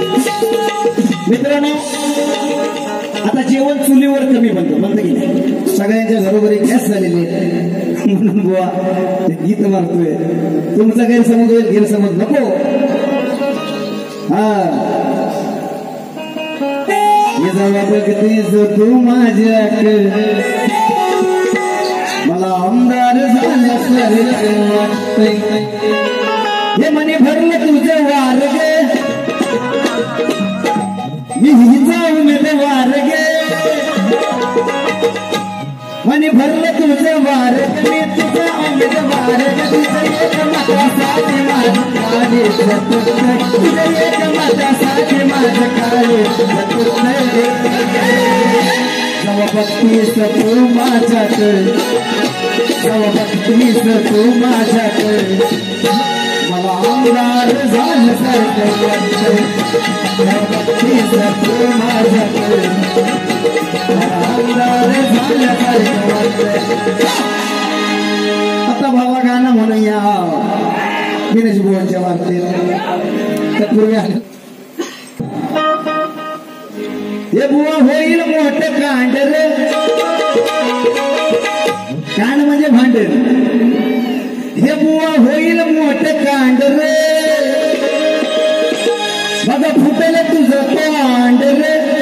मित्रांनो आता जेवण चुलीवर कमी बनतं की नाही सगळ्यांच्या घरोघरी गॅस झालेली म्हणून बुवा ते गीत मारतोय तुमचा गैरसमज होईल गैरसमज नको हा जेव्हा बघतेस तू माझ्याकडे मला आमदार झाल्यासारखं वाटतंय हे मनी भरलं तुझं वार गे मी जाऊन वार गे मनी भरलं तुझं वार मी तुझं उमेदवार तुझं एक मतासाठी माझं काळे तुझं एक मतासाठी माझं काळे जेव्हा बघतीस तू माझ्याकडे जेव्हा बघतीस तू माझ्याकडे मला आमदार झाल्यासारखं वाटतंय जेव्हा बघतीस तू माझ्याकडे आमदार झाल्यासारखं वाटतंय आता भावा गाणं म्हणूया गणेश बुवांच्या वार्तेत तत्पूर्वी हे बुवा होईल मोठं कांडर कांड म्हणजे भांडर हे बुवा होईल मोठं कांडर बघा फुटल तुझं कांडर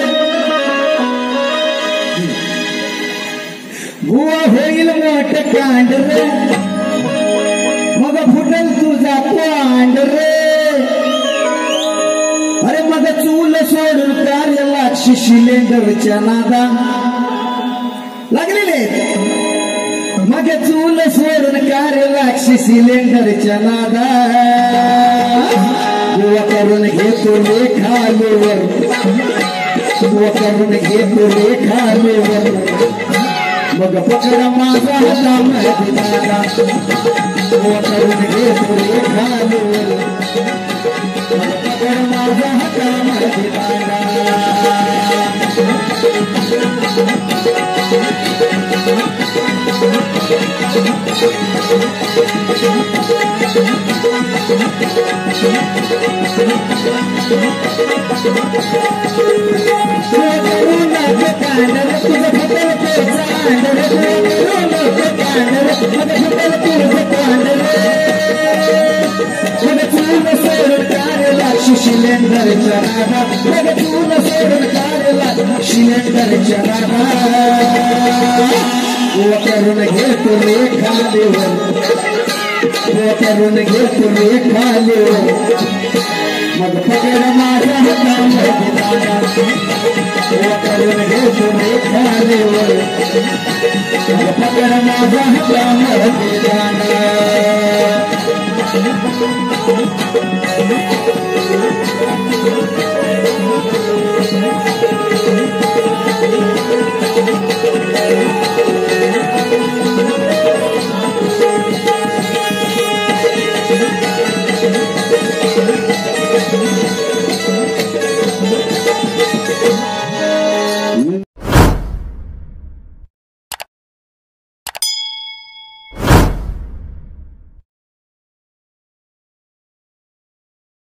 बुवा होईल मोठं कांडर मग फुटल तुझा कांडर अरे मग चूल सोडून कार्य लागशी सिलेंडरच्या नादा लागलेले मग चूल सोडून कार्य लागशी सिलेंडरच्या नादा बुवा करून घेतो लेखालेवर बुवा करून घेतो लेखालेवर मग पकड माझा हातामध्ये दादा बुवा करून घेतो लेखालेवर माझा हातामध्ये दादा सिलेंडरच्या नादा तुला सोडून काढला सिलेंडरच्या नादा करून घेतो लेखालेवर करून घेतो लेखालेवर मग पकड माझ्या हातामध्ये दादा करून घेतो लेखालेवर मग पकड माझ्या हातामध्ये दादा